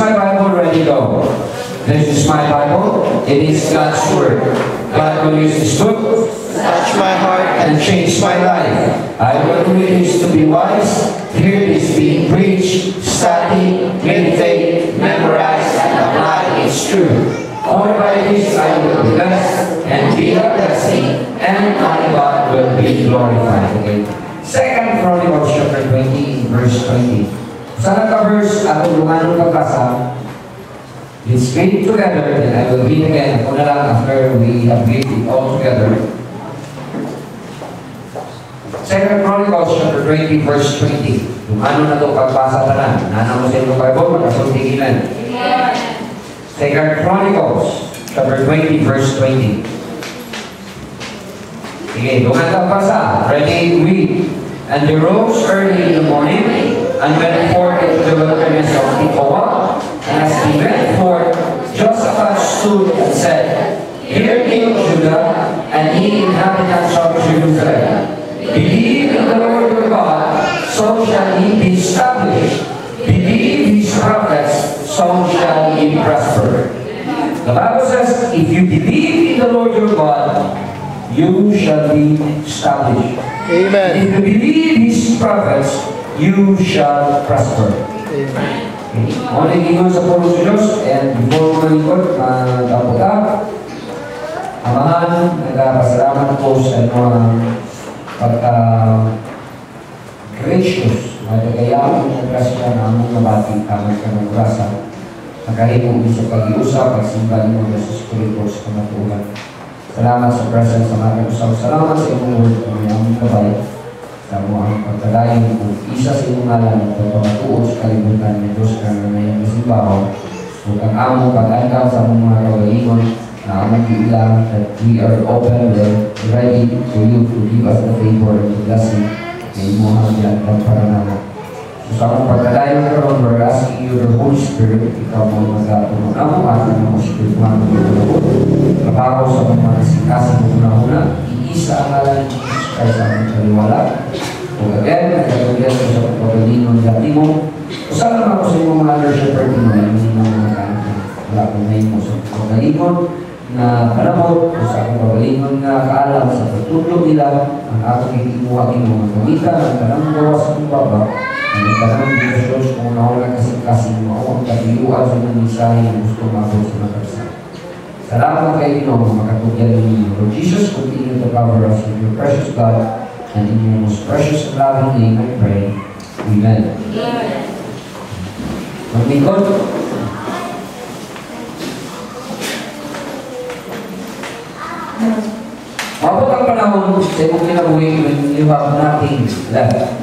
my Bible? Ready, go. This is my Bible. It is God's Word. God will use this book, touch my heart, and change my life. I will read this to be wise, hear this being preached, study, meditate, memorize, and apply its truth. Only by this I will be blessed and be a blessing, and my God will be glorified. Okay. 2 Chronicles chapter 20, verse 20. Sa nagka-verse, at lumanong kagbasa, let's read it together, and I will read again. Ako na lang after we have read it all together. 2 Chronicles chapter 20, verse 20. Kung ano na ito pagbasa tanan, nana mo sa inyong Bible, magkasuntigilan. 2 Chronicles chapter 20, verse 20. Sige, dungan ka basa. Ready, read. And they rose early in the morning and went forth into the wilderness of Tekoa. And as he went forth, Jehoshaphat stood and said, Hear me, Judah, and ye inhabitants of Jerusalem. Believe in the Lord your God, so shall ye be established. Believe his prophets, so shall ye prosper. The Bible says, if you believe in the Lord your God, you shall be established. Amen. If you believe his prophets, you shall prosper. Amen. Only ingon sa puno sa Diyos, and before malikot, tapos amahan, nagpasalamat po sa mga pagka-gracious, magkakayaan ng grasya na among nabati, kamay ka ng grasa, nakahimong sa pag-iusap, pagsimba mo sa Espiritu sa kamatulan. Salamat sa presence sa mga usap. Salamat sa inyong word, ang aming kabay, sa mga pagkalayan kung isa sa inyong ngalan at pagpapatuon sa kalibutan ng Diyos na ngayong masimbaho. Huwag ang among pag-andaw sa mga kagalingon na among bilang that we are open, we're ready for you to give us the favor and the blessing na imuhang yan at paranama. So sa among pagkalayan karon, we're asking you, the Holy Spirit, ikaw mo mag-atulong among ating mga spiritual na pagkakot. Trabaho sa mga sikasing muna-una, iisa ang ngalan ng Jesus Christ sa aming kaliwala. Kung again, nagkakagyan ko sa pagpapalinon dati mo, usalan ako sa inyong mga under-shepherd mo, hindi na mga kanto. Wala kong ngayon mo sa pagpapalinon na panamot, o sa pagpapalinon na kaalam sa pagtutulog nila, ang aking ikimuhaking mga gamitan, ang kanang gawa sa baba, ang kanang Diyos kung nawalan kasing-kasing mo, ang katiyuan sa mga mensahe na gusto mabot sa mga karsa. Salamat kayo Ginoo, makatugyan ninyo. Lord Jesus, continue to cover us with your precious blood, and in your most precious and loving name I pray. Amen. Maglingkod. Mabot ang panahon sa imong kinabuhi when you have nothing left.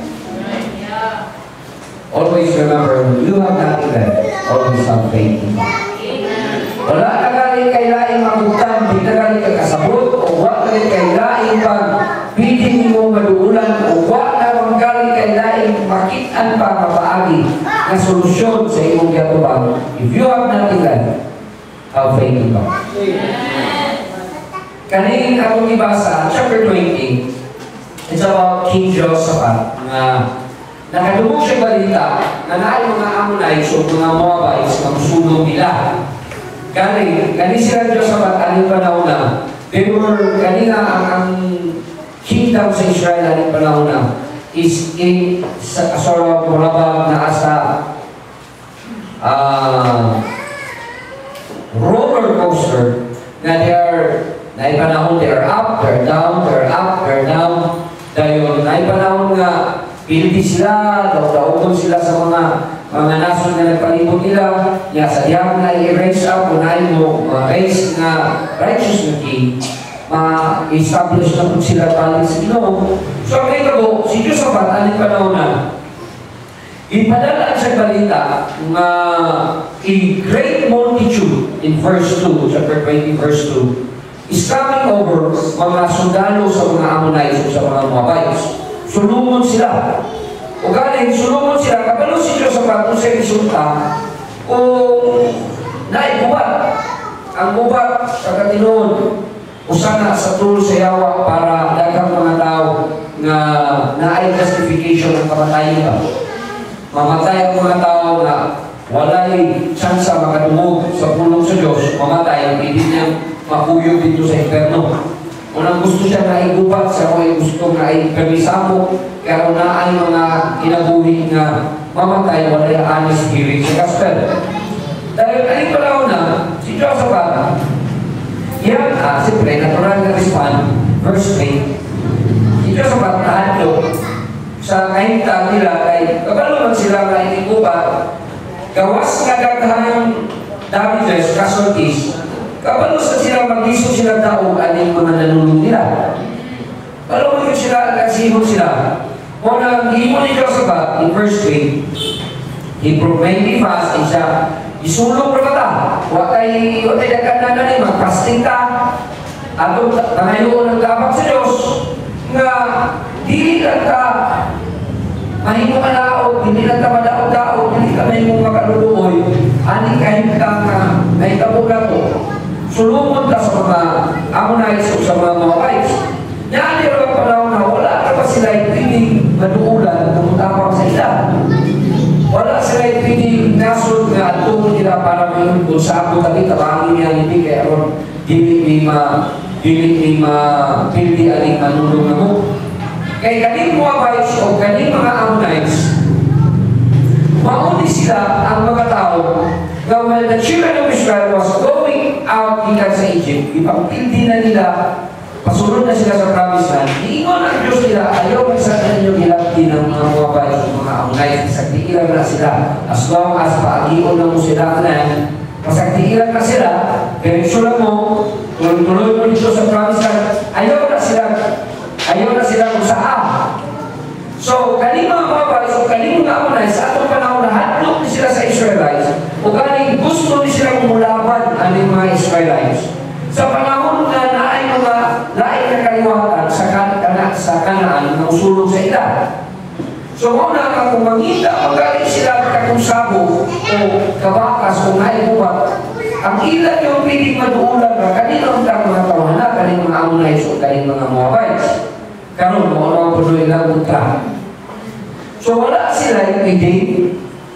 Always remember, when you have nothing left, always have faith in God. Wala ka galing kay laing mabutan, di ka galing kakasabot, o wala ka kay laing pag piling mo maduulan, o wala ka galing kay laing makitaan pa mapaagi na solusyon sa imong gatubang. If you have nothing left, have faith in God. Kaning akong ibasa, chapter 20, it's about King Jehoshaphat, nakadumog siya balita na naay mga Ammonites o mga Moabites na musulong nila. Kani sila Jehoshaphat, aning panahon na, kanina ang kingdom sa Israel aning panahon na is in sort of murabag na asa roller coaster na na panahon they are up, they're down, they're up, they're down. Dahil na panahon nga pildi sila, daw-daogon sila sa mga nason na nagpalibot nila, ya sa diyang na i-raise up, unahin mo, raise na righteous na king, ma-establish na po sila paling sa Ginoo. So, ang ito si Jehoshaphat, aning panahon na, ipadala sa balita na a great multitude in verse 2, chapter 20, verse 2, is coming over mga sundalo sa mga Ammonites o sa mga Moabites. Sulungon sila. O galing, sulungon sila. Kapalo si Jehoshaphat kung sa isulta, kung naigubat. Ang gubat, kagatinon, usana sa tool sa yawa para dagang mga tao na naay justification ng kamatayan ka. Mamatay ang mga tao na walay tsansa makadungog sa pulong sa Diyos, mamatay, hindi niya makuyog dito sa inferno. Unang gusto siya na igubat, sa mga gusto na ipermisamo, kaya na ay mga kinabuhi na mamatay, walay honest spirit sa gospel. Dahil ay panahon na, si Josaphat, yan, siyempre, natural na respond, verse 3, si Josaphat nahadlo sa kahinta nila, kay kabalo man sila na inigubat, gawas nga daghang Davides, kasultis, kabalo sa sila mag-isog sila taong aning mga nanulong nila. Kabalo mo sila, kasihog sila. Muna, himo ni Josaphat, in verse 3, he proclaimed fast, and siya, isulong na ka, wakay dagan na ganin, mag-fasting ka, atong pangayoon ng gabag sa Diyos, nga, di lang ka, mahimo ka naot, hindi lang ka madaot-daot, hindi ka mahimo makaluluoy, ani kahit ka nga, may kabuga ko, sulungon ka sa mga Ammonites o sa mga Moabites. Yan yung mga panahon na wala ka pa sila ipinig maduulan kung tapang sa ila. Wala sila ipinig nasod nga atong nila para may kung sa ako tabi tabangin niya hindi kaya ron dili ni mapili aling manulong na mo. Kaya kaning Moabites o kaning mga Ammonites, mauni sila ang mga tao na when the children of Israel was going out gikan sa Egypt, ipagpildi na nila, pasunod na sila sa promised land, iingon ang Diyos nila, ayaw may sa ninyo gilagdi ng mga Moabites o mga Ammonites, pasagtiilan na sila, as long as paagion na mo sila na pasagtiilan na sila, direksyon lang mo, tuloy mo dito sa promised land, ayaw na sila kung saan. So, kaning mga Moabites o kaning mga Ammonites, sa atong panahon na hadlok ni sila sa Israelites, o kaning gusto ni sila kumulaban aning mga Israelites. Sa panahon na naay mga lain na kaliwatan sa Kanaan na usulong sa ila. So, muna ka kung mangita, magaling sila kakusabo o kabakas o naibubat, ang ilan yung piling maduulan na kaninong mga tawanan, kaning mga Ammonites o kaning mga Moabites. Karon mo ang punoy lang unta. So wala sila yung piling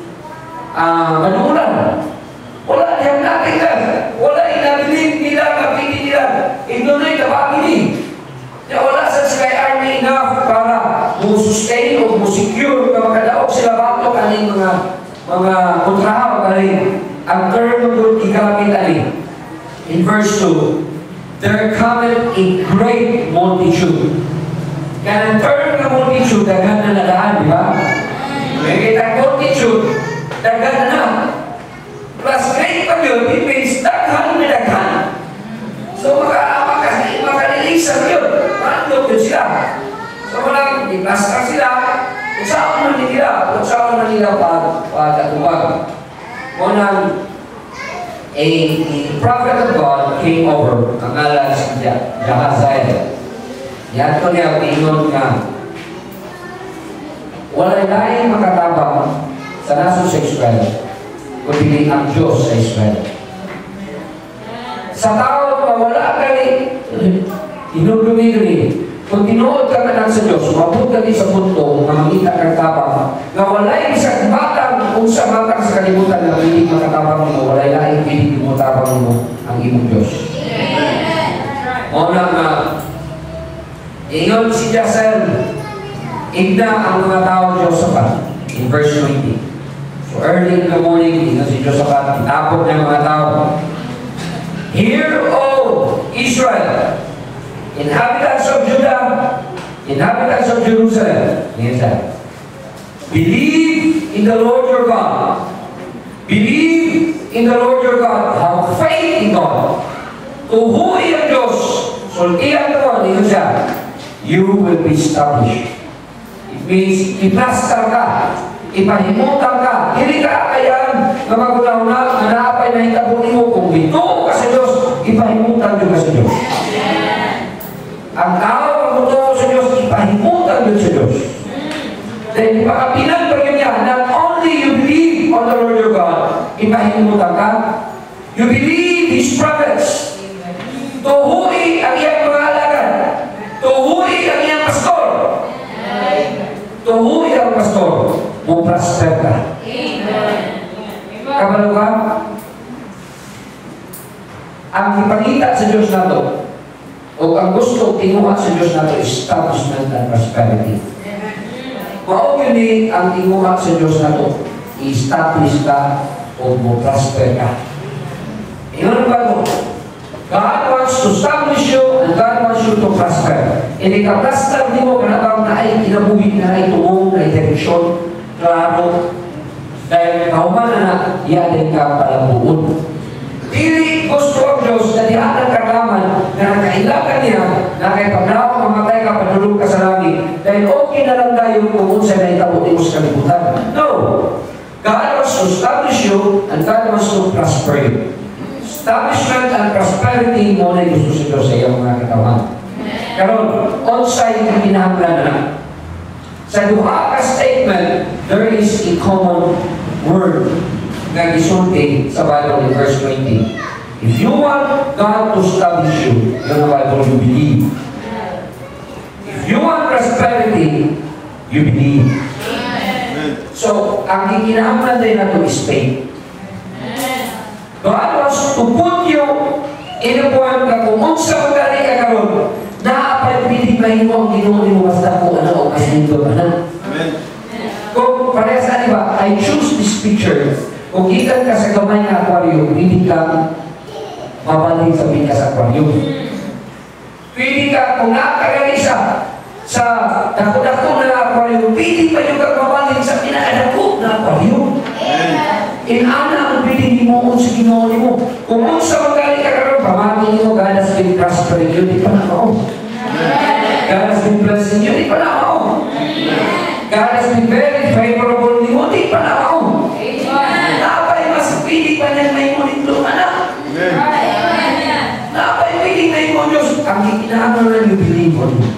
maduulan. Wala yang natin lang. Wala inabiling nila, kapili nila. Ignoray na pamili. Wala sa sila army enough para mo-sustain o mo-secure na makadaog sila bato kaning mga kontrahaw kaning ang term ng igamit alin. In verse 2, there cometh a great multitude. Kaya ang term ng multitude, dagan na nadaan, di ba? May kita multitude, dagan na. Plus great pa yun, it means daghan na daghan. So makalilisan yun, maandok yun sila. So walang iplastar sila, kung saan man nila pagkatubag. Unang a prophet of God came over, ang ngalan si Jahaziel. Yan ko niya, ingon nga, walay laing makatabang sa naso sa Israel, kundi ang Diyos sa Israel. Sa tao na wala kay inulumi-lumi, kung tinuod ka na sa Diyos, mabot ka din sa punto na makita kang tabang, na walay isang batang kung sa batang sa kalimutan na hindi makatabang mo, walay laing hindi mo tabang mo ang imong Diyos. Unang ingon si Jahaziel, igna ang mga tao Josaphat in verse 20. So early in the morning, ingon si Josaphat, itapot ng mga tao, hear, O Israel, inhabitants of Judah, inhabitants of Jerusalem, believe in the Lord your God. Believe in the Lord your God. Have faith in God. Tuhuin ang Diyos. Sultihan ko, ingon siya, you will be established. It means, iplastar ka, ipahimutan ka, hindi ka kayan na magunaw na, naapay na hitabunin mo, kung ito ka sa Diyos, ipahimutan nyo ka sa Diyos. Ang tao, ang muto sa Diyos, ipahimutan nyo sa Diyos. Then, ipakapinan pa yun yan, not only you believe on the Lord your God, ipahimutan ka, you believe His prophets, tuhui ang iyang mga alagad, tuhui ang iyang pastor. Tuhui ang pastor, mo prosper ka. Kabalo ka? Ang ipangita sa Diyos na to, o ang gusto tinguha sa Diyos na to, establishment and prosperity. Mao yun ni ang tinguha sa Diyos na to, i-establish ka o mo-prosper ka. Iyon ba mo? God wants to establish you and God wants you to prosper. Hindi ka prosper, di mo kanabang na ay kinabuhi na ay tumong na direksyon, klaro, dahil kauman na iyanin ka palabuon. Dili gusto ang Diyos na dihatang karaman na nakailakan niya na kay paglaw mamatay ka, padulog ka sa langit dahil okay na lang tayo kung unsa na itabuti mo sa kalibutan. No! God wants to establish you and God wants to prosper you. Establishment and prosperity mo na gusto sa Diyos sa iyong mga katawan. Karon, on-site yung kinahanglan na. Sa duha ka statement, there is a common word na gisulti sa Bible in verse 20. If you want God to establish you, yun ang Bible you believe. If you want prosperity, you believe. So, ang kinahanglan din na to is faith. God wants to put you in a point na kung unsa magali ka karon, naapay pinipay mo ang Ginoo nimo basta ko ano o kasi dito na. Kung parehas na diba, I choose this picture. Kung ikan ka sa gamay na aquarium, hindi ka mabalik sa bigas aquarium. Pwede ka, kung nakakalisa sa dako-dako na aquarium, pwede pa yung kagmabalik sa pinakadako na aquarium. Inana ang pwede mo sa Ginoo mo. Kung sa magaling ka karoon, pamati mo, God has been prospering you, di pa na mao. God has been blessing you, di pa na mao. God has been very favorable ni mo, di pa na mao. Napay mas pili pa niya may ngunit lumana. Napay pili na yung Diyos. Ang ikinahanglan na yung believe on you.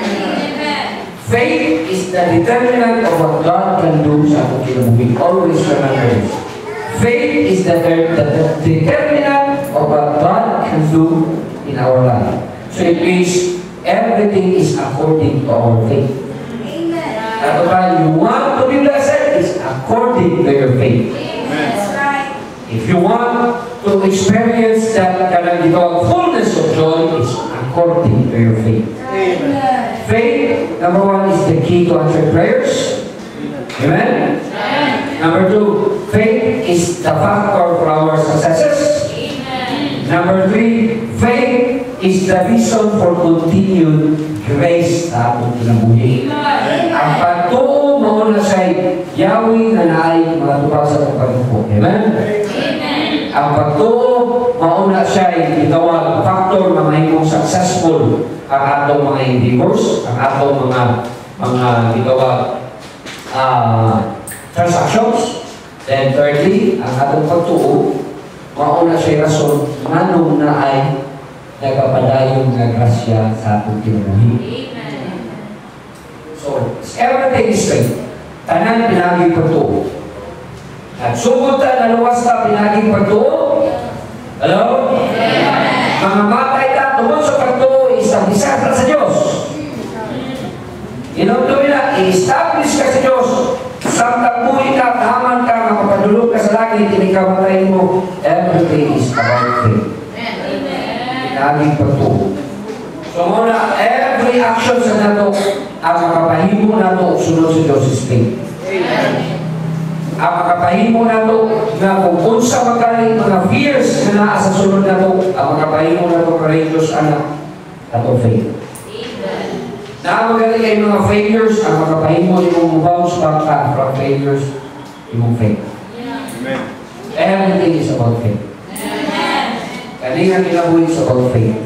Faith is the determinant of what God can do sa ating kinabuhi. Always remember this. Faith is the determinant of what God can do in our life. So it means everything is according to our faith. That's why you want to be blessed, it's according to your faith. That's right. If you want to experience that kind of fullness of joy, it's according to your faith. Faith, number one, is the key to answer prayers. Amen? Number two, faith is the factor for our successes. Number three, faith is the reason for continued grace sa atong kinabuhi. Ang pagtuo mo na sa Yahweh na naay mga tupag sa pagpagpo. Amen? Ang pagtuo mauna siya itawag factor na mahimong successful ang atong mga endeavors, ang atong mga itawag transactions. Then thirdly, ang atong pagtuo mauna siya rason manong na ay nagapadayon nga grasya sa atong kinabuhi. So, everything is straight. Tanan pinaging pagtuo. At sugod ta naluwas ta pinaging pagtuo. Hello? Mga matay ta tungod sa pagtuo, i-establish ka sa Diyos. Inutuloy na, i-establish ka sa Diyos. Samtang buhay ka, taman ka, makapadulog ka sa langit, hindi ka matay mo. Everything is about faith. Pinaging pagtuo. So muna, every action sa nato, ang makapahimo nato, sunod sa Diyos is faith. Ang makapahimo nato, na kung unsa magaling mga fears na naa sa sunod nato, ang makapahimo nato courageous anak, nato faith. Na magaling ay mga failures, ang makapahimo yung bounce back ka from failures, yung faith. Everything is about faith. Kanina kinabuhi is about faith.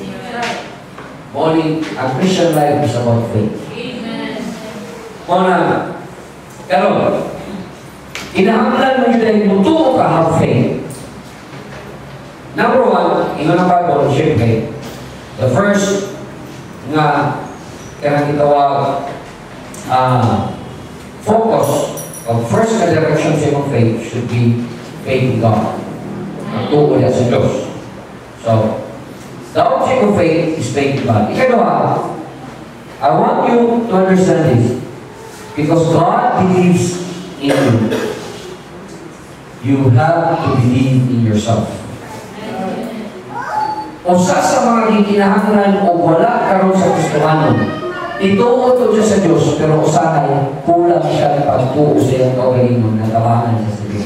Only a Christian life is about faith. Muna, pero, kinahanglan mo yun ay mutuo ka have faith. Number one, ingon ang Bible, siyempre, the first nga kaya kitawag focus of first na direction sa iyong faith should be faith in God. Magtuo niya sa Diyos. So, the object of faith is faith in God. Ikalawa, I want you to understand this because God believes in you. You have to believe in yourself. Usa sa mga gikinahanglan o wala karon sa Kristohanon, ituo to siya sa Diyos, pero usahay kulang siya ng pagtuo sa iyang kaugalingon na tabangan siya sa Diyos.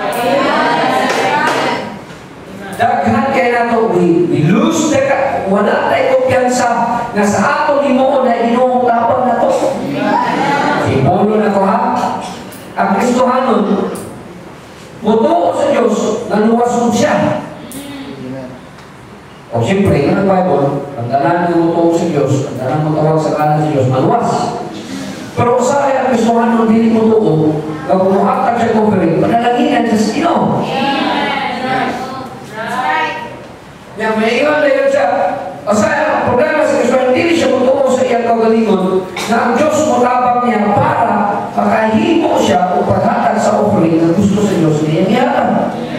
Daghan kaya na ito, we lose the wala tayo kumpiyansa na sa ato limo na inuong tapang na ito. Simulo na ito ha. Ang Kristohanon, mutuo sa Diyos, naluwason siya. O siyempre, yun ang Bible, ang dalan ng mutuo sa Diyos, ang dalan mo tawag sa kanan sa Diyos, maluwas. Pero usahay ang Kristohanon, hindi mutuo, kung muhatag siya kumpiri, panalaginan sa sino. Yang may iwan na yun siya. Usahay ang problema sa Kristohanon, hindi siya mutuo sa iyang kaugalingon, na ang Diyos mutabang niya para makahimo siya o paghatag sa offering na gusto sa Diyos niya niyakan.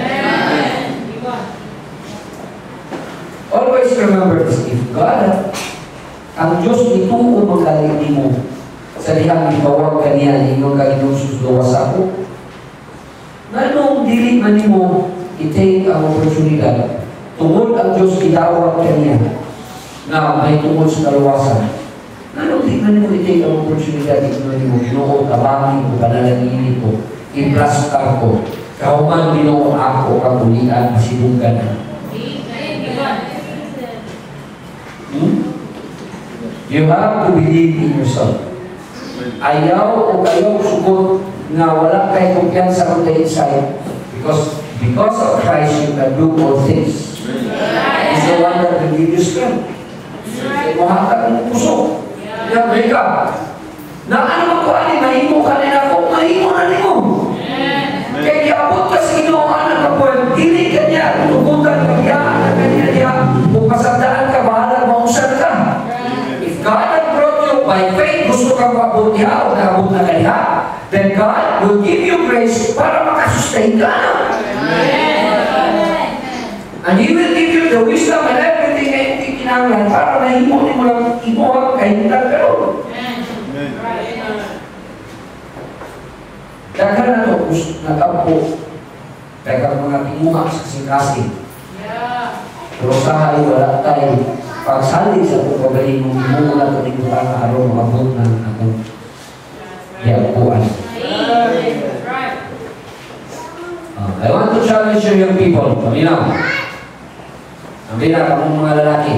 Always remember this, if God, ang Diyos ituo magkaliti mo sa dihang ibawag kaniya inyong kaginusluwas ako, nanong dili man mo i-take ang oportunidad, tungod ang Diyos itawag kaniya na may tungod sa kaluwasan. Nanong di man mo i-take ang oportunidad, inyong mo, ginoo, tabangin ko, panalanginin ko, i-plaskar ko, kauman ginoo ako, kabulian, masidunggan na. You have to believe in yourself. Ayaw o kayo sugot na wala kayo kumpiyansa on the inside because of Christ you can do all things. He's the one that will give you strength. Muhatag ng puso. Yabi ka. Na ano ko ani, mahimo ka nila ko, mahimo na nimo. Kaya iabot ka sa ginoon na kapuan, dili ka niya, tugutan ka niya, kung pasandaan ka, bahala mausad ka. If God had brought you by faith, gusto kang maabot niya o naabot na kaniya, then God will give you grace para makasustain ka. And He will give you the wisdom and everything na hindi kinanglan para mahimo mo lang imuhag kayo na pero. Daghan na ito, nag-apo, kaya mga timuha sa kasing-kasing. Pero sahay, wala tayo. Pagsalig sa itong pagaling mong mula ito ni Kuta na araw makabot ng atong yapuan. I want to challenge you young people. Paminaw. Ang binaka mong mga lalaki.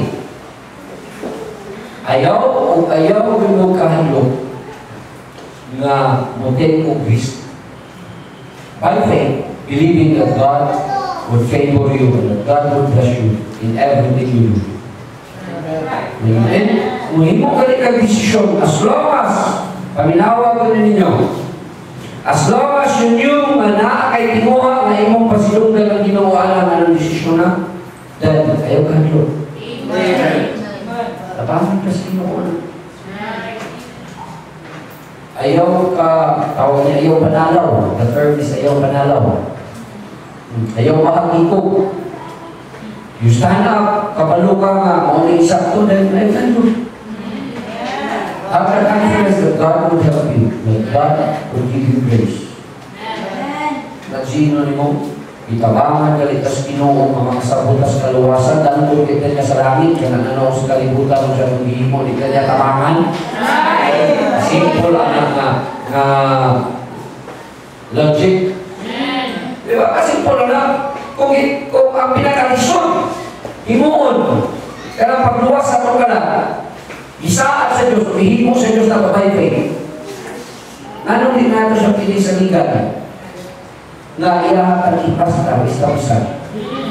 Ayaw o ayaw mo kahalo na motin o Kristo. By faith, believing that God would favor you and that God would bless you in everything you do. Amen? Kung hindi mo kag-desisyon, as long as, paminawa ko na ninyo, as long as you knew na kay timuha na imong pasilunggan ang ginawa lang anong desisyon na, then ayaw ka nyo. Tapamin ka sa ginawa na. Ayaw ka, tawag niya, ayaw panalaw. The term is ayaw panalaw. Ayaw makakikog. You stand up, kabalo ka nga, maunay sakto, then ayaw ka nyo. Have the confidence that God will help you, that God will give you grace. That sino ni mo, itabangan kalitas Ginoo ang mga sabutas kaluwasan, danto kita niya sa langit, kaya nananaw sa kalibutan mo siya kung hihimo, di ka niya tabangan. Simple ang logic. Diba? Simple na. Kung ang pinakalisyon, himuon, kaya pagluwas sa itong kalan, isaat sa Diyos, ihimo sa Diyos na babay-bay. Anong din natin siya pili sa ligan? Na ilahat ang ipasta, isa-isa.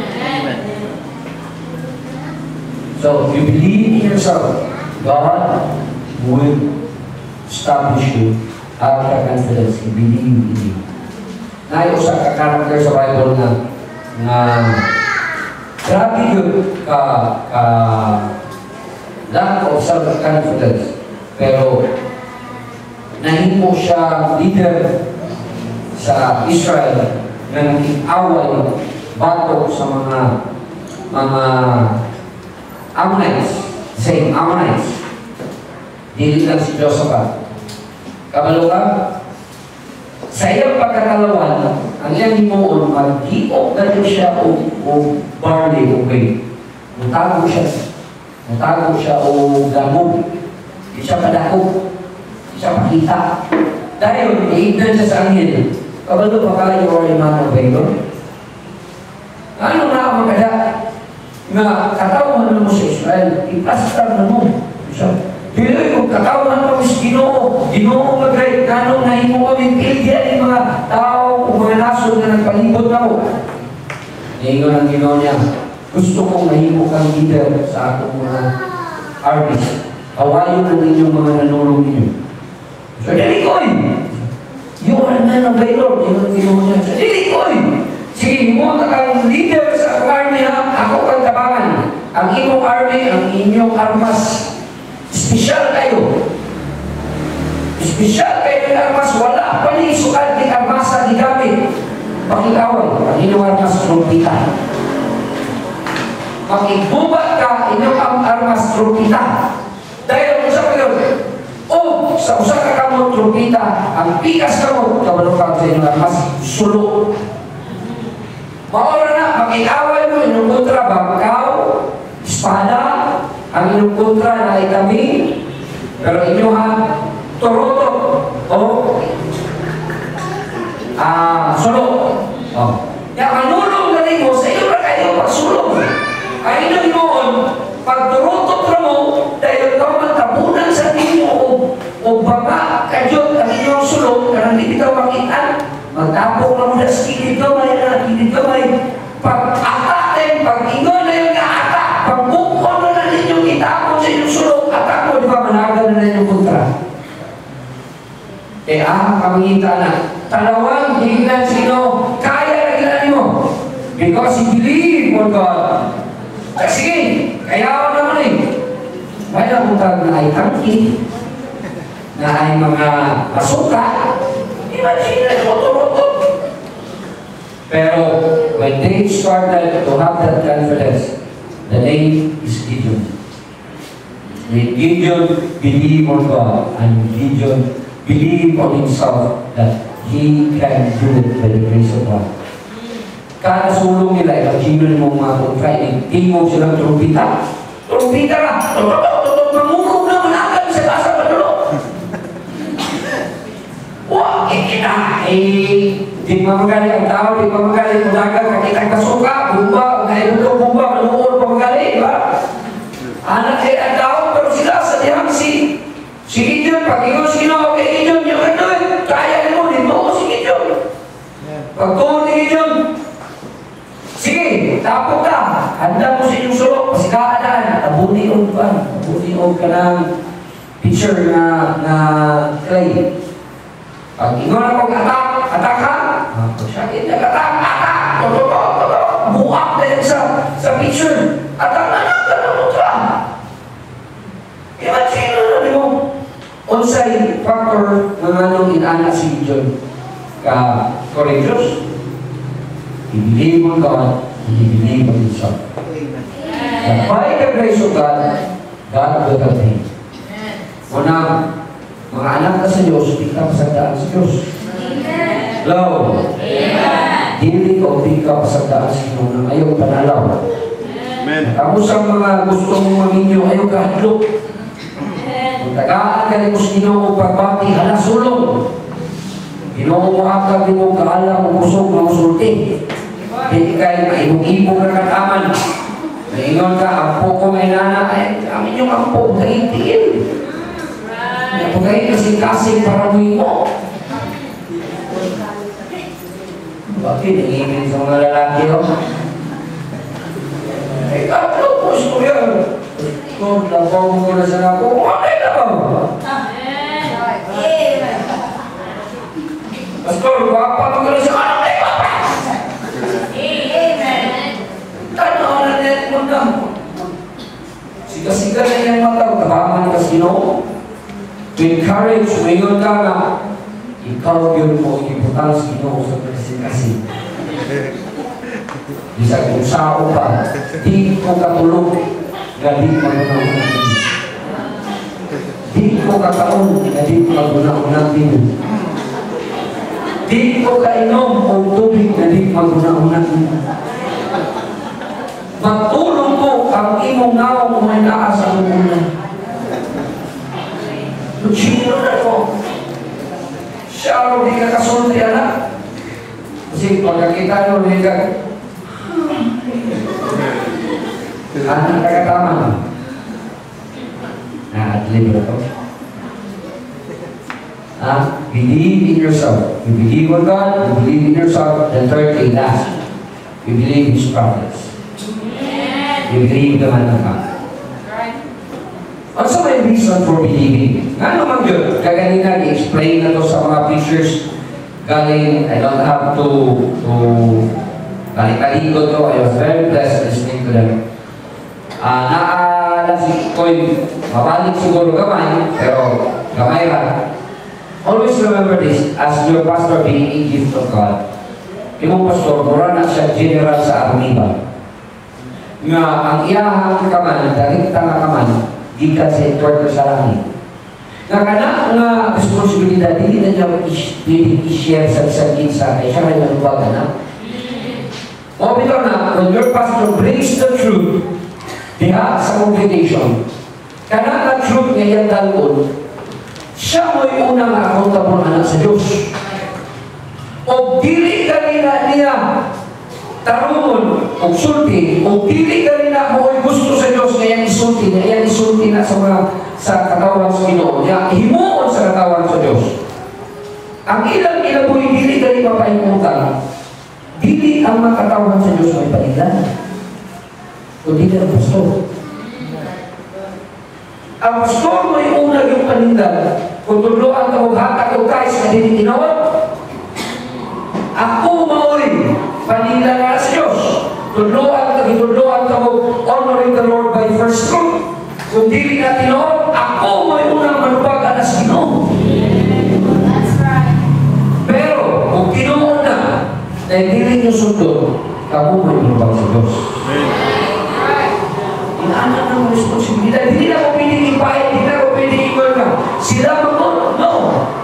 So, if you believe in yourself, God will establish you, have the confidence in believing in you. Nayo sa karakter sa Bible na grabe yun lack of self-confidence. Pero nahimo siya leader sa Israel na nag-away bato sa mga Ammonites. Same Ammonites. Dili lang si Josaphat. Kabalo ka? Sa iyong pagkakalawan, ang iyang himuon, mag-giok na rin siya o barley, okay. Mutago siya o gamog. Di siya padakog. Di siya pakita. Dahil, i-ignan siya sa angin. Kabalo pa kayo o limano ba ito? Ano na ang magkada? Nga, katawan mo sa Israel, ipastar na mo. Dili kung katawan mo sa Ginoo magay, kanong nahimo kami pilgyan ng mga tao o mga nasod na nagpalibot na mo. Ngayon ang Ginoo niya, gusto kong mahimo kang leader sa akong mga armies. Awayon ng inyong mga nanulong ninyo. So, dili ko you are a man of the Lord. Yun ang Ginoo niya. So, dili ko sige, mo kang leader sa akong army ha, ako kang tabangan. Ang inyong army, ang inyong armas, espesyal kayo. Espesyal kayo ng armas, wala pa ni sukat ni armasa di gamit. Pakikawal, ang inyong armas trumpita. Makigubat ka, inyong armas trumpita. Dahil kung sa kayo, sa usa ka kamot trumpita, ang pikas kamot, kabalukang sa inyong armas, sulok. Maura na, makikawal mo, inyong kontra, bangkaw, espada, ang inyong kontra na itami, pero inyong turutok o sulok. Kaya manulong na rin mo, sa iyo na kayo pagsulong. Ang inyong noon, pag turutok na mo, dahil ikaw magtabunan sa inyo o baba, kadyot ang inyong sulok, karang hindi ikaw makita, magtapok na mo na sa kilid kamay, pag-atak pag-ingon na yung na-atak, pag-bukon na ninyong itapon sa inyong sulok, atak mo, di ba, managan na inyong kontra. Kamangita na, talawang hignan sino, kaya na ginani mo, because you believe on God. Sige, kaya ako naman may nabuntag na ay tangki, na ay mga masuka, imagine na roto-roto. Pero when they started to have that confidence, the name is Gideon. When Gideon believed on God and Gideon believed on himself that he can do it by the grace of God. Kada sulong nila, imagine mo mga kontraining, tingog silang trumpita. Trumpita na! Mamurog na managan sa basa padulo. Wah, kikita! Di mamagali ang tao, di mamagali ang dagat, kakitang kasuka, bumba, kahilong bumba, manuod, pamagali, di ba? Anak ang tao, pero sila sa diyang si Gideon, pag-ingon si Ginoo kay Gideon, yung ano, kaya mo, di mo si Gideon. Pagtuon ni Gideon, sige, tapos ka, handa mo sa inyong sulok, pasikaadaan, abuniog ka ng picture na clay. Pag-ingon ako atak ka, pag-syakit na atak, buwak na yan sa picture, atak na ka. Imagine na mo, unsay factor ng anong inana si Gideon ka courageous. He believed on God, and he believed on himself. And by the grace of God, God will help him. Unang, mga anak na sa Diyos, di ka pasagdaan sa Diyos. Hello? Dili ko di ka pasagdaan sa Diyos nang ayaw panalaw. Kamu sa mga gusto mong maminyo, ayaw kahadlok. Kung tagaan ka rin mo sa Ginoo pagbati, hala sulong. Ginoo mo akal di mo kaala mo kusog na usulti. Hindi kayo maibog-ibog na kataman. Naingon ka, ampo ko may nana, ay amin yung ampo, kaintiin. Kung kayo kasing-kasing paramuin mo. Bakit nangingin sa mga lalaki o? Ay, kaplo po ito yan. Kung labaw mo na sa ako, okay na ba? Pastor, wapa mo ka na sa anak ay papa. Tanaw na net mo na. Siga-siga na yung mata, tabangan ka sino. To encourage, mayon ka na, ikaw yun mo, ibutan sa Ginoo sa kasi. Bisa kung sao pa, di ko katulog, gabi mag-unang di ko kataon, gabi mag-unang din. Di ko kainom o tubig na di maguna-una. Magtulong ko ang imong nawang may naa sa muna. Sino na ko? Siya araw di ka kasulti, anak. Kasi pagkakita nyo, hindi ka anak kakatama. Nakatlibre ko. Believe in yourself. You believe on God, you believe in yourself, then thirdly, last, you believe His prophets. You believe the man of God. What's my reason for believing? Nga naman yun, kaganina, i-explain na to sa mga pictures galing, I don't have to balik-balikot to. I was very blessed listening to them. Naala si Koy, mabalik siguro gamay, pero gamay lang. Always remember this, as your pastor being a gift of God, imong pastor, mura na siya general sa army ba? Nga, ang iyahang kaman, dahil tanga kaman, gikan sa headquarter sa langit. Nga kana nga responsibilidad, hindi na niya i-share sa sa kay siya may maluwagan na. O bito na, when your pastor brings the truth, diha sa congregation, kana na truth ngayon dalon, siya mo'y unang accountable anak sa Diyos. O dili kanina niya tarungon o sulti, o dili kanina mo'y gusto sa Diyos na yan isulti na sa mga sa katawan sa Ginoo niya, himuon sa katawan sa Diyos. Ang ilang mo'y dili kanina mapaimutan, dili ang mga katawan sa Diyos may panilan. O dili ang pastor. Ang pastor mo'y unang yung panindan, kung tudloan ka o hatag o kais na dinitinawag, ako maoy panindan na sa Diyos. Tudloan ka o honoring the Lord by first fruit. Kung dili na tinawag, ako mo'y unang manubag na sa Ginoo. That's right. Pero, kung Ginoo na dili nyo sundot, ako mo'y manubag sa Diyos. Inaanak ng responsibilidad. Hindi na ko pwedeng ipahin, hindi na ko pwedeng ikaw na. Sila mo, no.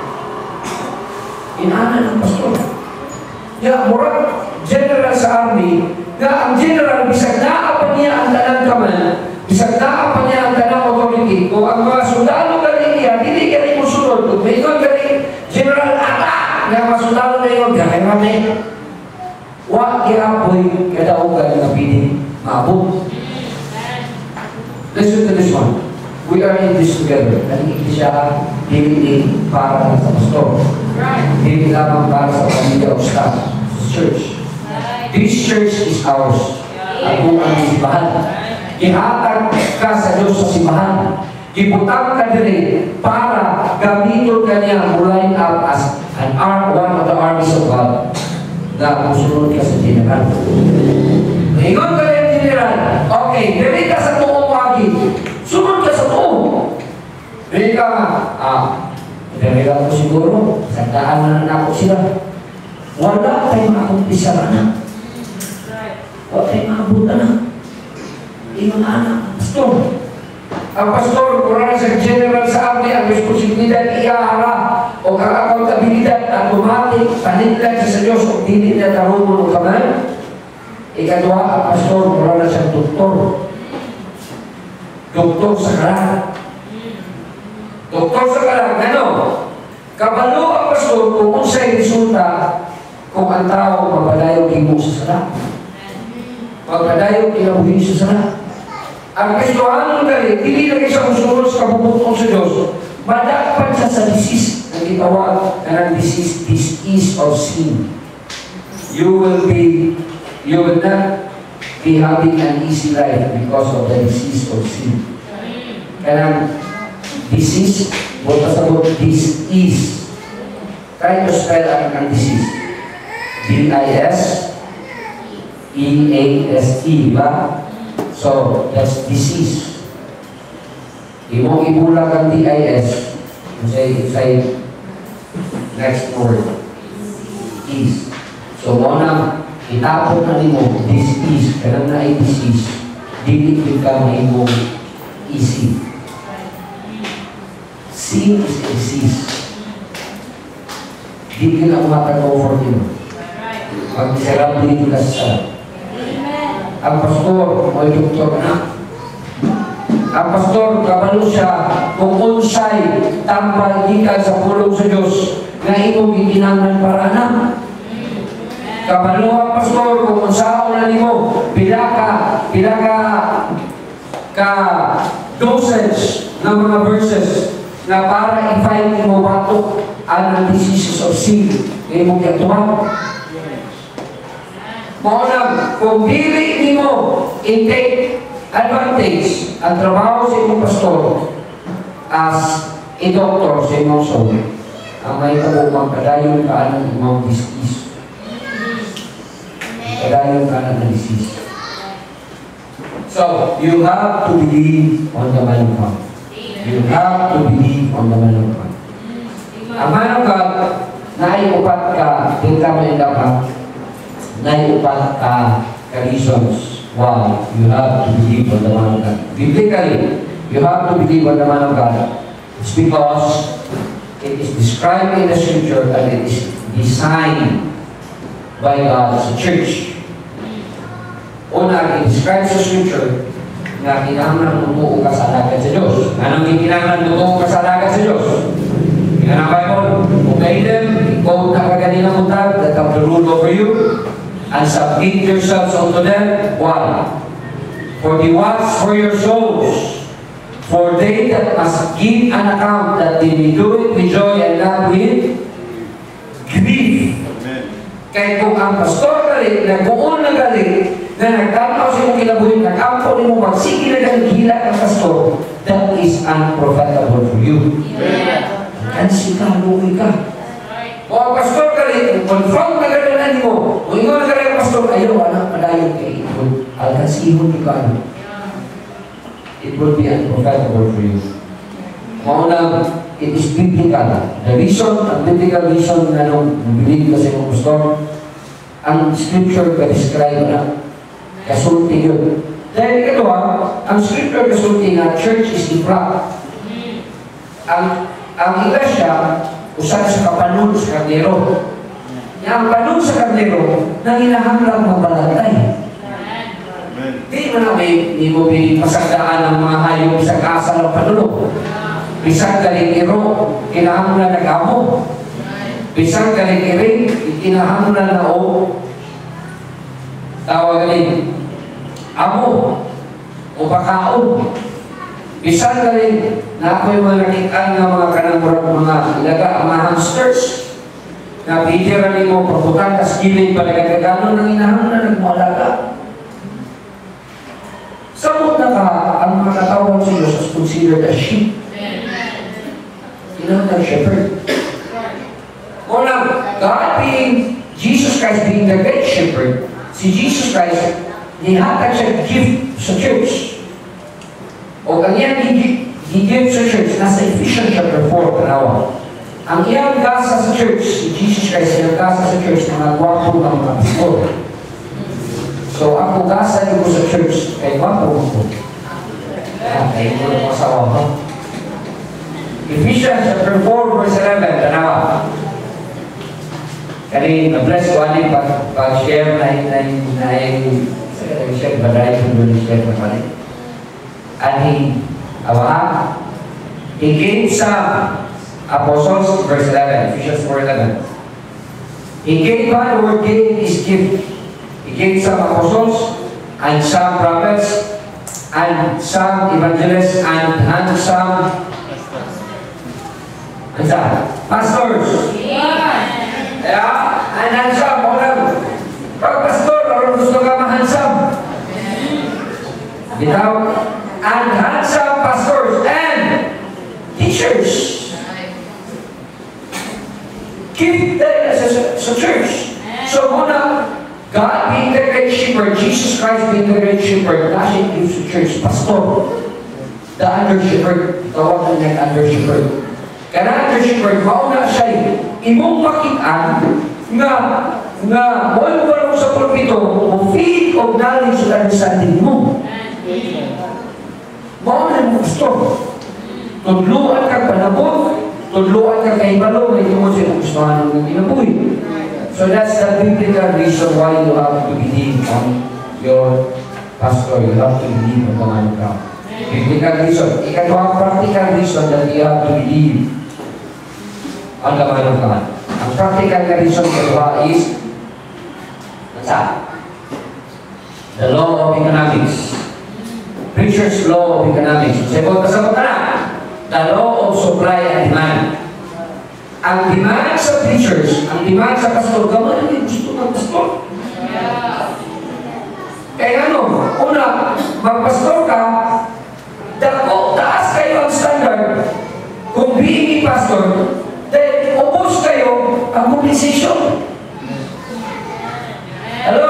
Inaanak ng pastor. Ya, murag general sa army, nga ang general, bisag naapan niya ang tanang kaman, bisag naapan niya ang tanang authority, kung ang mga sundalo galing niya, hindi galing mo sunod. Kung may ikon galing general ata, nga mga sundalo na ikon, galing kami. Wag iapoy kadaugan na piling maabot. Listen to this one. We are in this together. Ang iglesia, hindi para sa pastor. Hindi lamang para sa pamilya o staff. Sa church. This church is ours. Ako ang simbahan. Ihatag ka sa Diyos sa simbahan. Ibutang ka din para gamitin ka niya line up as one of the armies of God. Na musunod ka sa general. Ingon ka rin general. Okay, dili ka sa tuong sunod ka sa tuong. Dili ka dili ko siguro, sandaan na ako sila. Wala tayong makumpisa na. Wala tayong maabutan na. Ingon anak, pastor. Ang pastor, kung sa general sa army, ang responsibilidad iyaara o ang accountabilidad automatic, panindan sa Diyos o hindi na tarungon o kamay. Ikadwa, ang pastor, kung sa doktor. Doktor sa kalang. Doktor sa kalang, ano? Kabalo ang pastor kung unsay resulta kung ang tao magpadayo kimo sa sala. Magpadayo kinabuhi sa sala. Ang Kristohanon gali, hindi na siya musunod sa kabubutong sa Diyos. Madakpan siya sa disease ang gitawag na ng disease of sin. You will not be having an easy life because of the disease of sin. Kaya disease, what was about this is? Try to spell ang disease. D-I-S-E-A-S-E, diba? So, that's disease. Imong ibulag ang D-I-S, say next word, is. So, muna, itapon na ni mo, this is, kanang na ay disease, dili ka na imong easy. Sin is a disease. Di ka na umatag-comfort mo. Mag-serap din ka sa ang pastor, may doktor na. Ang pastor, kabalo siya kung unsay tambal gikan sa pulong sa Diyos na imong gikinahanglan para na. Kabalo ang pastor kung unsaon na nimo pila ka dosage ng mga verses na para i-fight mo batok ang diseases of sin na imong gatuan. Maunang, kung dili nimo i-take advantage ang trabaho sa imong pastor as a doctor sa imong soul, ang may kabukang kadayon ka ng imong disease. Kadayon ka ng disease. So, you have to believe on the man of God. You have to believe on the man of God. Ang man of God, naiupat ka, hindi ka may dapat, naiupat ka reasons why you have to believe on the man of God. Biblically, you have to believe on the man of God. It's because it is described in the scripture that it is designed by God as a church. Una, it describes the scripture na kinahanglan tumuo ka sa alagad sa Diyos. Anong kinahanglan tumuo ka sa alagad sa Diyos? Yan ang Bible. Obey them, ikaw na kaganina mutag, that have the rule over you, and submit yourselves unto them. Why? For they watch for your souls. For they that must give an account, that they may do it with joy and not with grief. Kaya kung ang pastor galit, nagbuon na galit, na nagtanaw sa iyong kinabuhin, nag-ampo ni mo, magsige na ganhila ang pastor, that is unprofitable for you. Kansi ka, luwi ka. O ang pastor galit, confirm na gano'n mo, o ingon na galit ang pastor, ayaw, anak, padayon kay ito. Alkansihon ni ka. It will be unprofitable for you. Mauna, it is biblical. The reason, ang biblical reason na nung believe ka sa iyong pastor, ang scripture ka-describe na kasulti yun. Dahil ito ang scripture kasulti na church is the flock. Ang iglesia, usan sa kapanun sa kardero. Ang panun sa kardero, nanginahanglang mabalantay. Di mo na may mo pinipasagdaan ng mga hayop sa kasal ng panulog. Bisang galing-iro, kinahanglan na gamo. Bisang galing-iring, kinahanglan na o tawag galing amo o pakaon. Bisang galing na ako'y mga nakikaan ng mga kanang mga ilaga, mga hamsters na pitiran mo pagbutan kas gilid palagagano ng inahanglan nagmalaga. Samot na ka ang mga katawag sa Diyos as considered as sheep. Tinawag shepherd. Unang, God being, Jesus Christ being the great shepherd, si Jesus Christ, nihatag siya gift sa church. O ang iyang gift sa church, nasa Ephesians chapter 4, tanawa. Ang iyang gasa sa church, si Jesus Christ, iyang gasa sa church, mga gwapo ng mga pastor. So, ako gasa niyo sa church, kay gwapo ko. Kaya mo na masawa ko. Ephesians chapter 4, verse 11, tanawa. Kani, na-bless ko ani pag-share na share badai kung doon share na pala. Ani, he gave some apostles, verse 11, Ephesians 4:11. He gave, by the word gave is gift. He gave some apostles, and some prophets, and some evangelists, and some pastors. Yeah, and handsome, orang pag-pastor, orang gusto ka ma-handsome. Bitaw, and handsome pastors and teachers. Give that sa church. So muna, God being the great shepherd, Jesus Christ being the great shepherd, nasa gives the church, pastor, the under-shepherd, tawag na under-shepherd. Kaya under-shepherd, mauna siya, imong makitaan nga mo'y mo sa pulpito o feed of knowledge and understanding mo. Mauna mo gusto. Tudluan kang panabot, Tudluan ka kay balo, may tungkol sa gustuhan ng ginabuhi. So that's the biblical reason why you have to believe on your pastor. You have to believe on the man of God. Biblical reason. Ikatawang practical reason that you have to believe on the man of God. Ang practical reason kedua is the law of economics. Preacher's law of economics. Sabot na. The law of supply and demand. Ang demand sa preachers, ang demand sa pastor, gamay yung gusto ng pastor. Kaya ano, una, magpastor ka, dako, taas kayo ang standard. Kung being pastor, then ubos kayo ang compensation. Hello?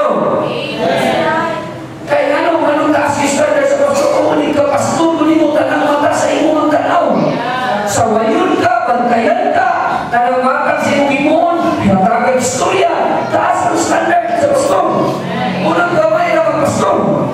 Kaya ano, anong taas yung standard sa pastor? Kung hindi ka pastor, kulimutan ang mata sa imong ang tanaw. Sa wayon ka, bantayan ka, tanamakan sa imong imoon, pinatagag istorya, taas ang standard sa pastor. Unang gamay na magpastor.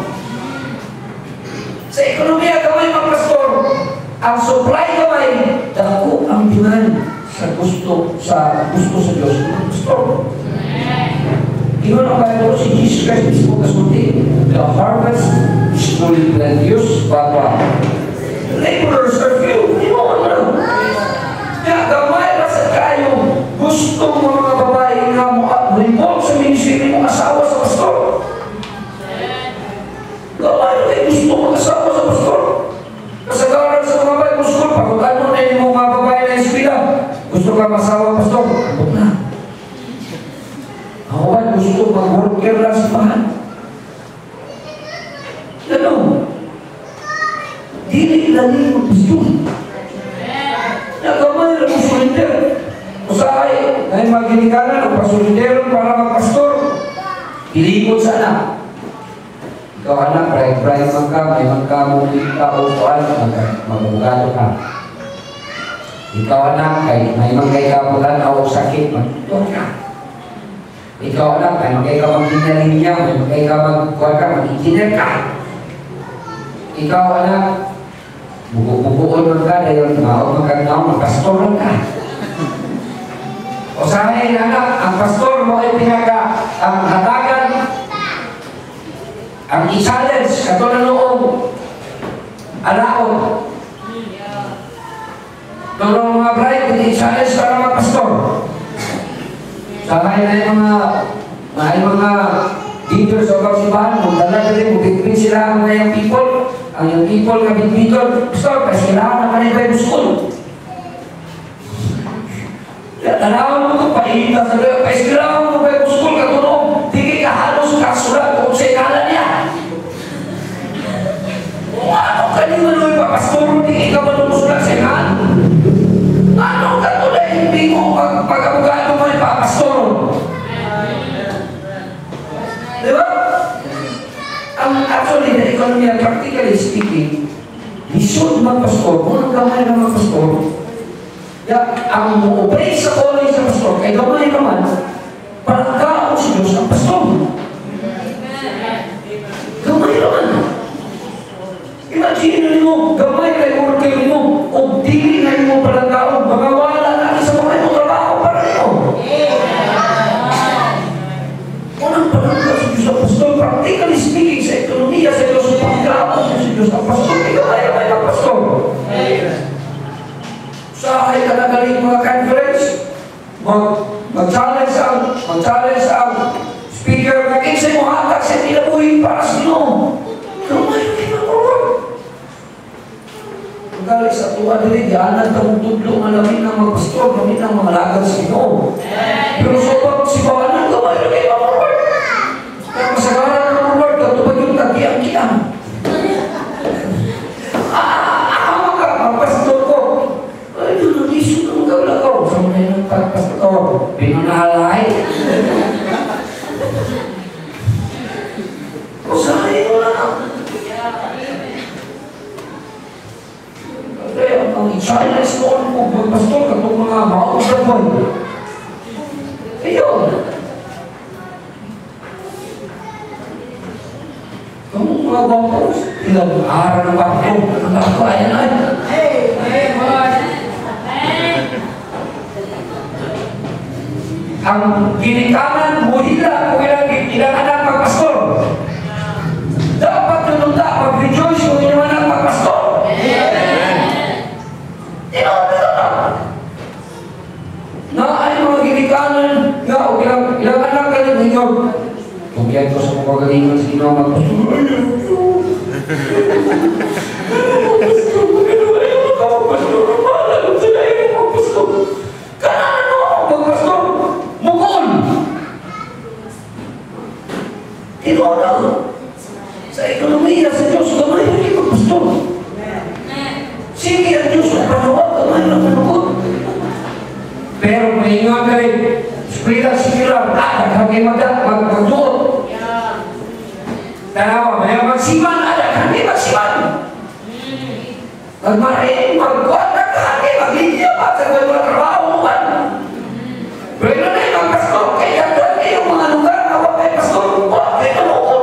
Sa ekonomiya, gamay magpastor. Ang supply gamay, dako ang demand sa gusto sa Diyos ng pastor. Iyon ang Bible si Jesus Christ mismo kasunti. The harvest is fully plenteous, but what? Laborers are few. Hindi mo ano. Kaya gamay na sa kayo gusto mo mga babae nga mo report sa ministry mong asawa sa pastor. Gamay na kayo gusto mo asawa sa pastor. Kasagaran sa mga babae gusto pag ano na yung mga babae na eskwela. Gusto ka masawa pastor? Abot na. Awan gusto mag-worker lang sa bahan. Ano? Dili lagi mag-pastor. Nagamay lang ang solider. Usahay, ay maginikanan ang pasolidero para mag-pastor. Ilikot sana. Ikaw anak, bright man ka, may magkamong tao kuan, mag-abogado ka. Ikaw anak, may magkaigapulan o sakit, mag-doktor ka. Ikaw anak, may magkaigamang-linya, may magkaigamang-kuan ka, mag-engineer ka. Ikaw anak, bubuon man ka, dahil magkagnaw, mag-pastoran ka. O sahay anak, ang pastor mo ay pinaka, ang hatagan, ang i-challenge, katulad noong alaon. Tulong mga bride, i-challenge para mag-pastor. Sahay na yung mga leaders o kapsibahan, kung dala rin, bukit sila ang mga people, ang yung people na bitbiton, pastor, kasi kailangan naman yung Bible school. Tanawan mo ito, paihita sa Bible, kasi kailangan mo Bible school, katulong, di ka halos kasulat kung sa ikala niya. Ano ka niyo manuwi pa, pastor, di ka manusulat sa ikala? Ano ka tulad, hindi mo pag-abogado mo pa, pastor? Diba? Actually, the economy, practically speaking, lisod mag-pastor, kung ang gamay na mag-pastor, ang obey sa calling sa pastor, kay gamay naman, parang kaon si Diyos ang pastor. Gamay naman. Imagine mo, gamay kay worker mo, o dili na mo parang kaon, magawala natin sa mga mo trabaho para nyo. Unang palangga sa Diyos ang pastor, practically speaking, sa ekonomiya, sa Diyos ang pangkaon sa Diyos ang pastor, kay gamay naman ang pastor. Sa ay kanagaling mga conference, mag-challenge ang speaker, mag-insay mo hatak sa tinabuhin para sa inyo. Kamay, hindi mag-work. Magaling sa tuwa nila, diyanan itong tudlo ng lamin ng mga pastor, lamin ng mga lagang sa inyo. Pero sa pagsibawanan, kamay, hindi mag-work. Kaya masagaran ng mag-work, katubag yung tagiyang-kiyang. Pinunalay. Usahay mo lang. Kaya ang i-challenge mo kung magpastor ka itong mga mausap mo. Ayun. Kung mga bangkos, ilang araw ng bangko, ang bangko, ayan. ang ginikanan mo hila kung ilang anak magpastor. Dapat nununda, mag-rejoice kung ilang anak magpastor. Na ay mga ginikanan nga o ilang anak ka rin ninyo. Kung yan ko sa mga kagalingan sa Ginoo magpastor. Sa ekonomiya sa Diyos, gamay ang ipagpastor. Sige ang Diyos, magpanawag, gamay ang manukot. Pero may nga ka rin, spira, kami magduot. Tanawa, may magsiman, kami magsiman. Magmarayin, magkuhan na kami, maglinya pa sa mga trabaho mo ba? Pero na yung pastor, kaya yung mga lugar na wala may pastor, wala may manukot.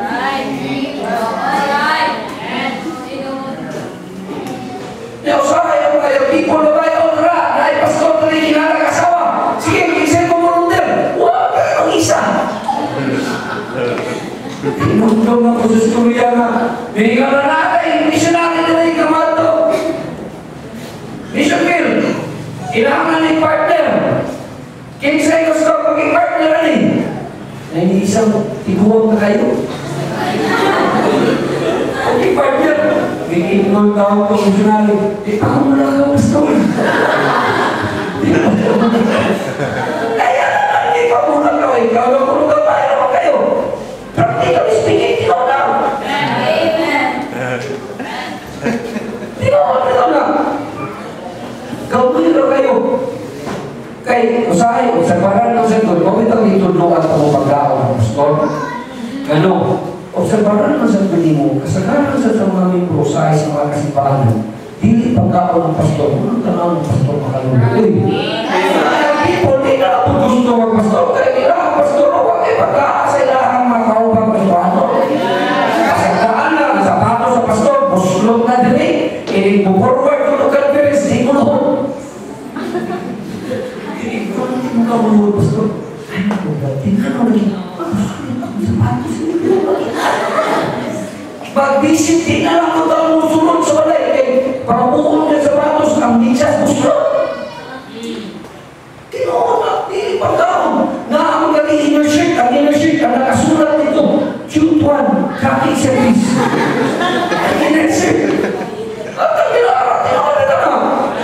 Usaha yung kayo, people na ba yung ra, na ay pastor na rin kinalagasawa. Sige, mag-isay mo volunteer. Huwag kayo mag-isa. Pinundong ako sa storya na, binigyan na natin, mission natin na rin kamato. Mission Bill, kailangan ng partner. Kinsay gusto maging partner na rin. Na hindi isang tiguwag na kayo. Okay, partner. Bigyan ng tao ko missionary. Di pa ako mula ka, pastor. Kaya naman, di pa muna ka. Ikaw na muna ka tayo naman kayo. Practically speaking, tinaw na. Tinaw na. Gawin na kayo. Kay, usahay, observaran ng sentod. Kung ito itulungan ko ng pagkaon, pastor. Ano? Observaran naman sa pili mo, kasagaran sa mga membro sa mga kasipahan, hindi pagkaon ng pastor, walang tanaw ng pastor makalunod. Uy! People, di na ako gusto mag-pastor, kaya di na ang pastor, huwag ay pagkaan sa ilahang makaugang pastorano. Kasagdaan na, ang sapato sa pastor, buslog na din eh, forward to the conference, di ko noon. Hindi ko naman pastor. Ay, tingnan mo rin. Sapatos mag-visit din na lang kung taong musunod sa balay. Pagbuon ng sapatos, ang nisyas musunod. Tinoon, pagkaon na ang galing inner shirt, ang nakasulat nito, June 1, traffic service. Ang inner shirt. At ang tinoon na na.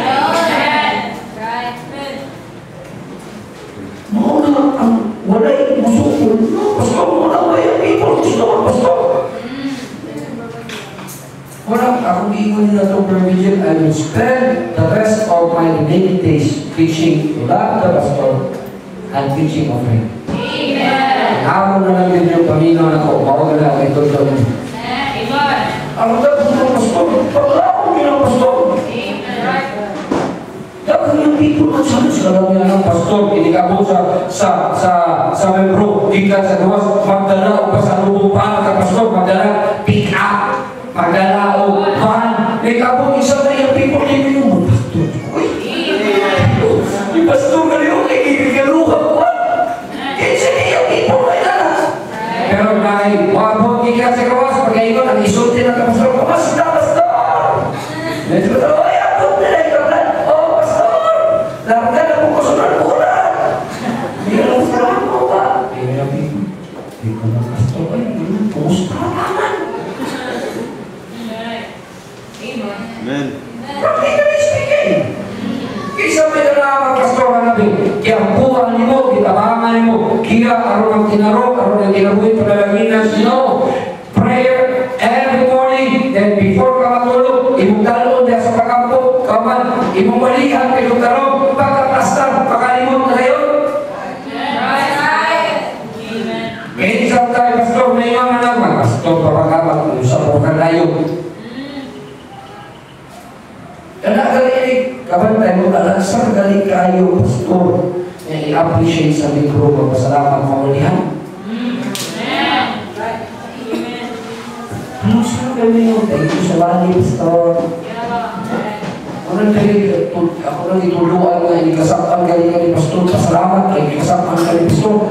Mauna ang walay musunod. Pastor, mauna ba yung people gusto mag-pastor? Walang akong iwan nila itong provision, I will spend the rest of my remaining days preaching to love the pastor and preaching of him. Amen. Ako na lang din yung paminaw na ko, mawag na ito doon. Amen. Ako na po ng pastor, paglaw ko ng pastor. Amen. Dapat yung people na sabi sa kalang yan ng pastor, inikabo sa membro, gikan sa gawas, magdala o pasalubong pa ng pastor, magdala pick up. Magdala o van, may kapong isa na yung people na yung pastor. Uy! Yung pastor na yung ikikigaluhan ko. Kinsa na yung people na yan. Pero dahil wabot ika sa kawas, pag-iikot, ang isulti na pastor, pastor! Medyo na, ay, abot na lang yung plan. Oh, pastor! Lakad na po ko sa nalpunan. Hindi na lang sa mo ba? Hindi na people. Hindi ko na pastor. Ay, kumusta naman? Amen. Practically speaking. Isa may dalawang pastor na nabi. Kaya buwan mo, kitabangan mo. Kaya aron ang tinaro, aron ang tinabuhin panalanginan sino. Prayer every morning. Then before ka matulog, imong talon na sa pakampo, kaman, imong malihan, imong tarong, pagkaplastar, pakalimot na kayo. Kaya isang tayo, pastor, may mga naman. Pastor, papagamat, sa pagkalayo. Kaya gali, kabantay mo talasar gali kayo, pastor, na i-appreciate sa libro, magpasalamat maulihan. Ano siya gawin mo? Thank you sa wali, pastor. Ako nang ituluan nga, ikasapan galing ka ni Pastor, pasalamat kay ikasapan ka ni Pastor.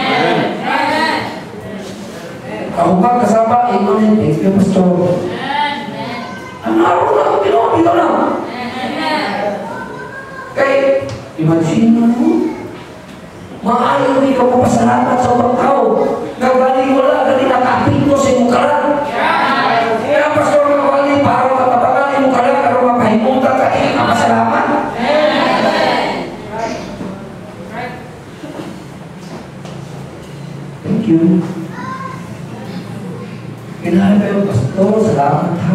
Ako ba kasama, amen, thank you Pastor. Ang araw na ako, dito na. Kaya, imagine mo, maayaw hindi ka papasalamat sa ibang tao. Nagaling wala ka din nakapinto sa iyong karan. Kaya Pastor, nagaling parang makabagal iyong karan, pero mapahimunta ka, hindi ka pasalamat. Thank you. Kailangan kayo, Pastor, salamat ha.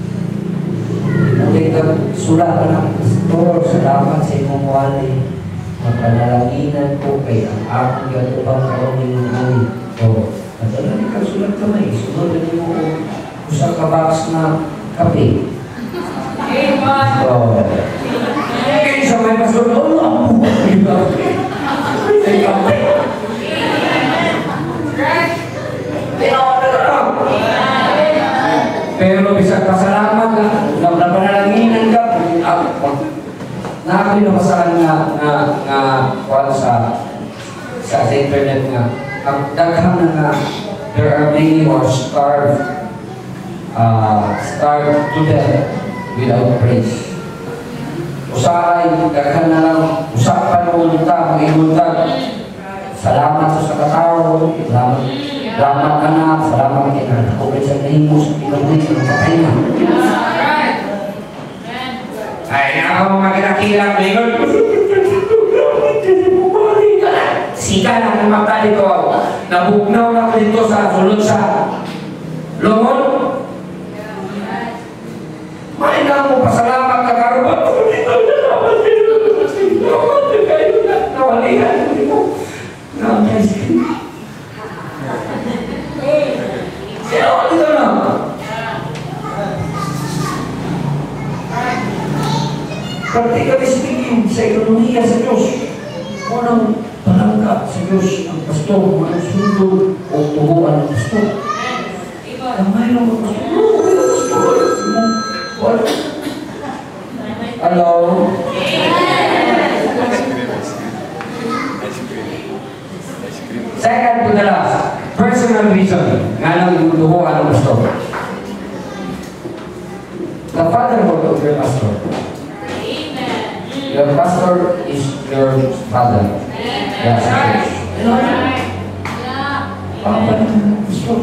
Muli ka, sula ka ng Pastor, salamat sa iyong wali. Magpanalaginan ko kay ang aking gatubang karong ulit. O, nadala ka sulat kamay. Sunod na mo usang kabaks na kape. O, kaya sa may Pastor, ang buhay yung kape. Ay, kape. Pero bisa pasalamat na panalaginan ka na ako'y nakasalan nga kuwan sa internet nga ang daghan na there are many more starved to death without praise. Usahay, daghan na lang usapan mo unta, mag-imunta salamat sa katao, salamat anak, salamat kita. Ako kayo sa nahimo sa pinabulit ng pakaina. Ay, ako mga kinakilang ngayon. Sika na ng mata dito. Nabugnaw na ako dito sa sulod sa lumon. May na mo pasalamat ka karoon. Nawalihan mo. Dito na. Practically speaking, sa ekonomiya sa Diyos, unang palangka sa Diyos ang pastor, mga sundod o tubuan ng pastor. Kamay lang ang pastor. Hello? Second to the last, personal reason nga nang tubuan ng pastor. The fatherhood of your pastor. Your pastor is your father. Yes. Papa ng pastor.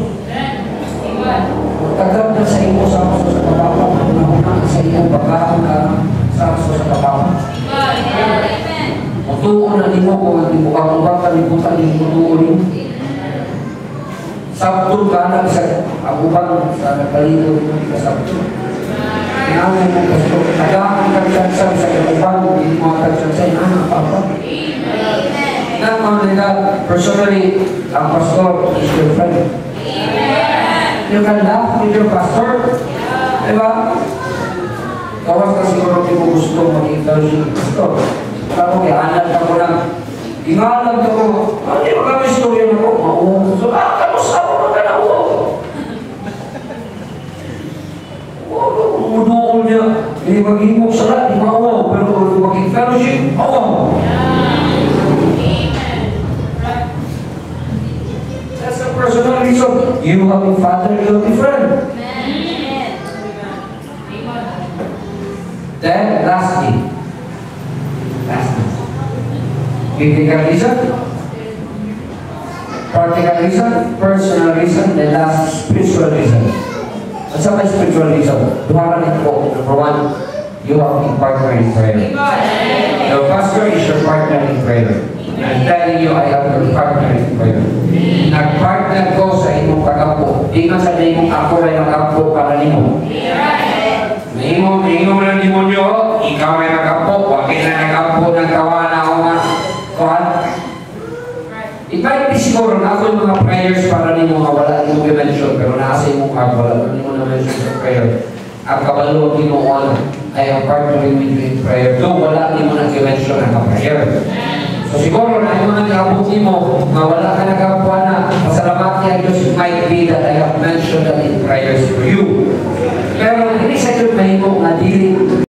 Tagap na sa iyo sa kaso sa kapapa. Nakunan sa iyo pagkaon ka sa kaso sa kapapa. Mutuon na nimo kung hindi mo kakubang kalibutan yung mutuon nimo. Sabtun ka na sa agubang sa nagkalito ng kasabtun. Kailangan mo pastor, tagaan ka sa kalibang, hindi mo kagsansay, papa. Not only that, personally, ang pastor is your friend. You can laugh with your pastor. Diba? Kawas ka siguro hindi mo gusto mag-interview ng pastor. Pero kaya anak ka mo lang, ingalag ako, hindi mo kami istorya na ko, mauho. So, kamusta mo ka na uho? Umuduol niya, hindi mag-himok salat, di mauwaw, pero mag-fellowship, mauwaw. That's a personal reason. You have a father, you have a friend. Then, lastly, biblical reason, practical reason, personal reason, then last, spiritual reason. At sa may spiritual reason, dumaran ito po. Number one, you have a partner in prayer. Your pastor is your partner in prayer. I'm telling you, I have your partner in prayer. Nag-partner ko sa inyong pag-ampo. Di man sa inyong ako ay mag-ampo para nimo. Nimo lang demonyo, ikaw ay mag-ampo. Wakil na nag-ampo ng kawana o nga. Kuhan? Iba siguro na ako yung mga prayers para nimo wala nimo i-mention, pero nasa imong heart, wala nimo na-mention sa prayer. Ang kabalo Ginoo ay ang partnering with you in prayer. Though wala nimo na-mention ang prayer. So siguro na yung nag-abot nimo, wala ka nag-abuan na, pasalamat niya Diyos, it might be that I have mentioned that in prayers for you. Pero hindi sa Diyos mahimo nga dili